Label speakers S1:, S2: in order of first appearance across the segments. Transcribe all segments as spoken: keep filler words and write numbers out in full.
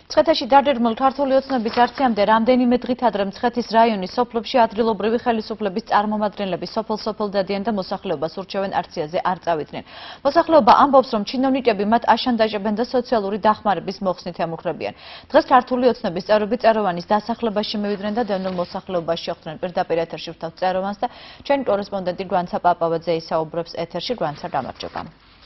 S1: მცხეთაში დარდერმულ ქართული ოცნების არციამდე რამდენიმე დღით ადრე მცხეთის რაიონის სოფლებში ადგილობრივი ხელისუფლების წარმომადგენლები სოფელ-სოფელ დადიან და მოსახლეობას ურჩევენ აქციაზე არ წავიდნენ. მოსახლეობა ამბობს, რომ ჩინოვნიკები მათ აშანტაჟებენ და სოციალური დახმარების მოხსნით ემუქრებიან. დღეს ქართული ოცნების წევრები წეროვანის დასახლებაში მივიდნენ და დევნილ მოსახლეობას შეხვდნენ. პირდაპირ ეთერში ვრთავთ წეროვანს და ჩვენი კორესპონდენტი გვანცა პაპავაძე ისაუბრებს ეთერში. გვანცა, გამარჯობა.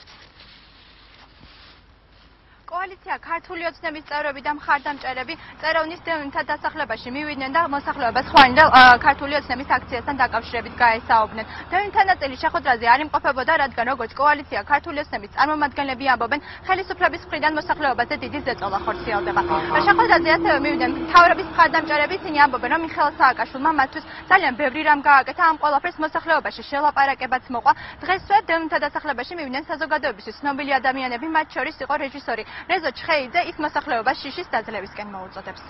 S2: Koalitsiya ქართული ოცნების წევრები და მხარდამჭერები წეროვნის დევნილთა დასახლებაში მივიდნენ და მოსახლეობას ხვანილ ქართული ოცნების აქციასთან დაკავშირებით გაესაუბრნენ. დევნილთა ნაწილი შეხვედრაზე არ იმყოფებოდა, რადგან როგორც კოალიცია ქართული ოცნების წარმომადგენლები ამბობენ, ხელისუფლების მხრიდან მოსახლეობაზე დიდი ზეწოლა ხორციელდება. შეხვედრაზე ასევე მივიდნენ მთავრობის მხარდამჭერები, ისინი ამბობენ, რომ მიხეილ სააკაშვილმა მათთვის ძალიან ბევრი რამ გააკეთა, ამ ყველაფერს მოსახლეობაში შელაპარაკებაც მოყვა. დღესვე დევნილთა დასახლებაში მივიდნენ საზოგადოებისთვის ცნობილი ადამიანები, მათ შორის იყო რეჟისორი რეზო ჩხეიძე, ის მოსახლეობას შიშის დაძლევისკენ მოუწოდებს.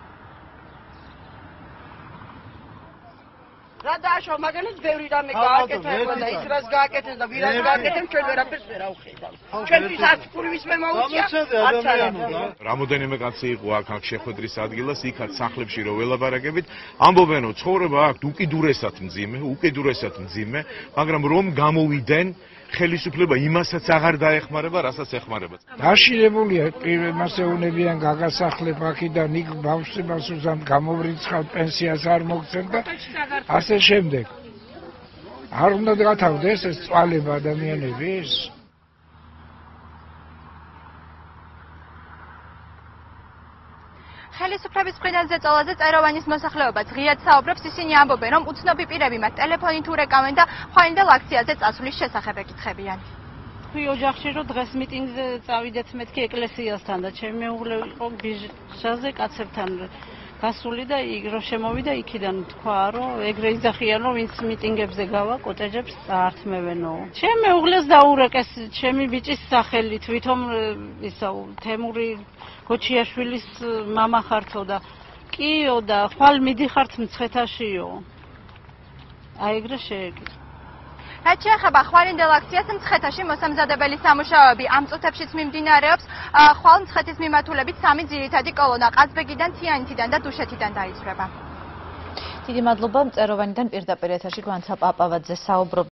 S3: რა დააშვა, მაგალითად ბევრი რამე გააკეთა და ის რას გააკეთა და ვირას გააკეთა, ჩვენ ვერაფერს ვერ ავხედავ. ჩვენთვის არც ფულვის მე მოუწია, არც არაფერი.
S4: რამოდენიმე კაცი იყო აქ აქ შეხვედრის ადგილას, იქაც სახლებში რო ველაპარაკებით, ამბობენ, რომ ცხოვრება აქ უკიდურესად მძიმე, უკიდურესად მძიმე, მაგრამ რომ გამოვიდნენ ხელისუფლება იმასაც აღარ დაეხმარება, რასაც ეხმარება.
S5: დაშილებულია პირველ მასეუნებიან გაგასახლებ აქედან იქ ბავშვებს უზამ გამოვრიცხავ პენსიას არ მოგცემ და ასე შემდეგ. არ უნდა გათავდეს ეს წვალება ადამიანების?
S2: ხელისუფლების მხრიდან ზეწოლაზე წეროვანის მოსახლეობა ღიად საუბრობს, ისინი ამბობენ, რომ უცნობი პირები მათ ტელეფონით ურეკავენ და ხვანილ აქციაზე წასვლის შესახებ ეკითხებიან.
S6: Kui ოჯახში რო დღეს მიტინგზე წავიდეთ მეთქი ეკლესიასთან და ჩემი მეუღლე იყო ბიჟაზე კაცებთან გასული და რო შემოვიდა იქიდან თქვა, რომ ეგრე იძახიან, რომ ვინც მიტინგებზე გავა, კოტეჯებს წაართმევენო. ჩემი მეუღლეს დაურეკეს ჩემი ბიჭის სახელი, თვითონ ისა თემური გოჩიაშვილის მამა ხართო და კიო და ხვალ მიდიხართ მცხეთაშიო. აი ეგრე შეეკითხა.
S2: რაც შეეხება ხვალინდელ აქციას, მცხეთაში მოსამზადებელი სამუშაოები ამ წუთებშიც მიმდინარეობს. ხვალ მცხეთის მიმართულებით სამი ძირითადი კოლონა ყაზბეგიდან, თიანეთიდან და დუშეთიდან დაიწვრება.
S1: დიდი მადლობა, წეროვანიდან პირდაპირ ეთერში გვანცა პაპავაძე საუბრობდა.